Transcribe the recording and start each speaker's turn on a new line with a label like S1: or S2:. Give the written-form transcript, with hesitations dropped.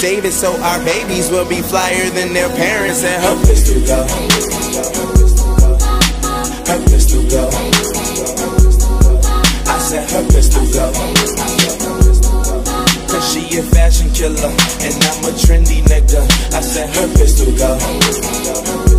S1: save it so our babies will be flyer than their parents. And her pistol go, her pistol go. I said her pistol go, 'cause she a fashion killer and I'm a trendy nigga. I said her pistol go.